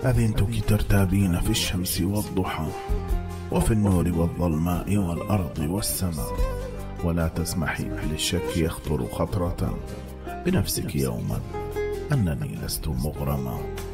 أذنتك ترتابين في الشمس والضحى، وفي النور والظلماء والأرض والسماء، ولا تسمحي للشك يخطر خطرة بنفسك يوما أنني لست مغرما.